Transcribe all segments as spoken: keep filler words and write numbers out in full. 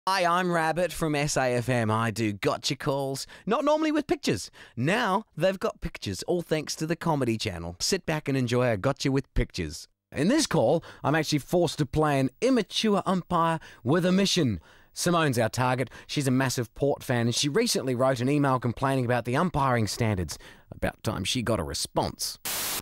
Hi, I'm Rabbett from S A F M. I do gotcha calls, not normally with pictures. Now they've got pictures, all thanks to the Comedy Channel. Sit back and enjoy a gotcha with pictures. In this call, I'm actually forced to play an immature umpire with a mission. Simone's our target. She's a massive Port fan, and she recently wrote an email complaining about the umpiring standards. About time she got a response.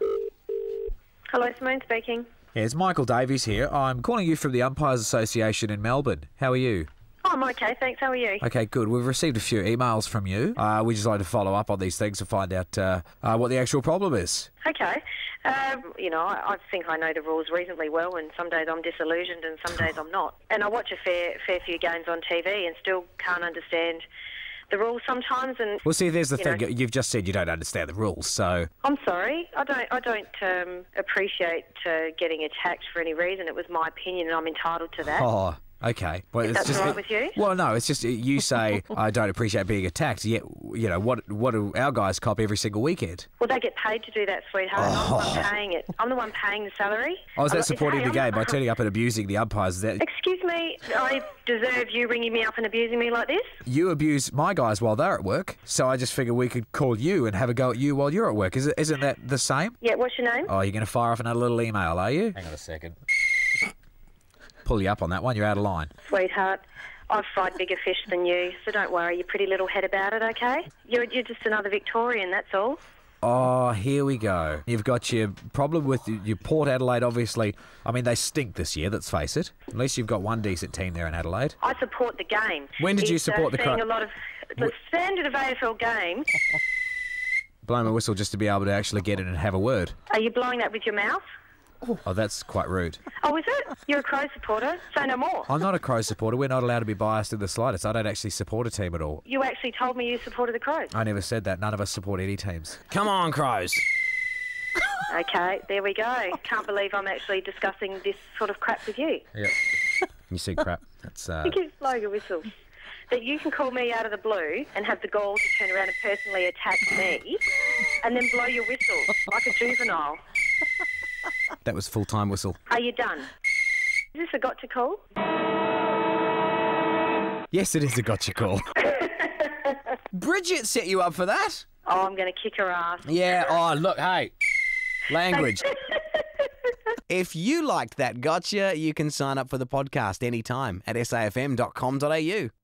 Hello, Simone speaking. Yeah, it's Michael Davies here. I'm calling you from the Umpires Association in Melbourne. How are you? Oh, I'm okay, thanks. How are you? Okay, good. We've received a few emails from you. Uh, we just like to follow up on these things to find out uh, uh, what the actual problem is. Okay. Um, you know, I, I think I know the rules reasonably well, and some days I'm disillusioned and some days I'm not. And I watch a fair, fair few games on T V and still can't understand the rules sometimes. And well, see, there's the you thing. know, You've just said you don't understand the rules, so... I'm sorry. I don't I don't um, appreciate uh, getting attacked for any reason. It was my opinion and I'm entitled to that. Oh, okay. Well, Is it's that just, all right with you? Well, no, it's just you say, I don't appreciate being attacked, yet, you know, what what do our guys cop every single weekend? Well, they get paid to do that, sweetheart. Oh. I'm the one paying it. I'm the one paying the salary. I was I'm that not- supporting hey, the I'm- game by turning up and abusing the umpires. Is that... Excuse me, I deserve you ringing me up and abusing me like this? You abuse my guys while they're at work, so I just figured we could call you and have a go at you while you're at work. Is it, isn't that the same? Yeah, what's your name? Oh, you're going to fire off another little email, are you? Hang on a second. Pull you up on that one, you're out of line. Sweetheart, I've fried bigger fish than you, so don't worry your pretty little head about it, okay? You're, you're just another Victorian, that's all. Oh, here we go. You've got your problem with your Port Adelaide, obviously. I mean, they stink this year, let's face it. At least you've got one decent team there in Adelaide. I support the game. When did you It's, support uh, the seeing Cro- a lot of the standard of A F L game. Blow my whistle just to be able to actually get in and have a word. Are you blowing that with your mouth? Oh, that's quite rude. Oh, is it? You're a Crow supporter? Say no more. I'm not a Crow supporter. We're not allowed to be biased in the slightest. I don't actually support a team at all. You actually told me you supported the Crows. I never said that. None of us support any teams. Come on, Crows. Okay, there we go. Can't believe I'm actually discussing this sort of crap with you. Yeah. You see crap. That's uh You keep blowing your whistle. That you can call me out of the blue and have the gall to turn around and personally attack me and then blow your whistle like a juvenile. that was full-time whistle. Are you done? Is this a gotcha call? Yes, it is a gotcha call. Bridget set you up for that. Oh, I'm going to kick her ass. Yeah, oh, look, hey. Language. If you liked that gotcha, you can sign up for the podcast anytime at s a f m dot com dot a u.